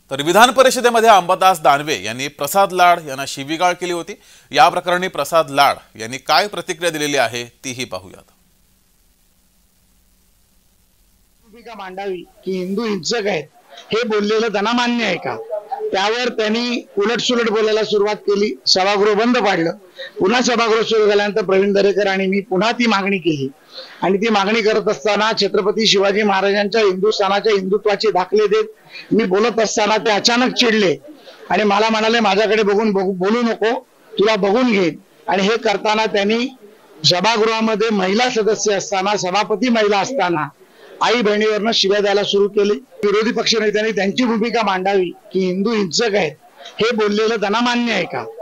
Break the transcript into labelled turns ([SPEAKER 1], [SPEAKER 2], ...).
[SPEAKER 1] तर विधान परिषदेमध्ये अंबादास दानवे यांनी प्रसाद लाड यांना शिवीगाळ केली होती। या प्रकरणी प्रसाद लाड यांनी काय प्रतिक्रिया दिलेली आहे तीही पाहूयात।
[SPEAKER 2] भूमिका मांडावी की हिंदू हिंसक आहेत हे बोललेलं त्यांना मान्य आहे का? त्यावर त्यांनी उलटसुलट बोलायला सुरुवात केली, सभागृह बंद पाडलं। पुन्हा सभागृह सुरू झाल्यानंतर प्रवीण दरेकर आणि मी पुन्हा ती मागणी केली आणि ती मागणी करत असताना छत्रपती शिवाजी महाराजांच्या हिंदुस्थानाच्या हिंदुत्वाचे दाखले देत मी बोलत असताना ते अचानक चिडले आणि मला म्हणाले, माझ्याकडे बघून बोलू नको, तुला बघून घे। आणि हे करताना त्यांनी सभागृहामध्ये महिला सदस्य असताना, सभापती महिला असताना आई बहिणीवरनं शिव्या द्यायला सुरू केली। विरोधी पक्षनेत्यांनी त्यांची भूमिका मांडावी की हिंदू हिंसक आहेत हे बोललेलं त्यांना मान्य आहे का?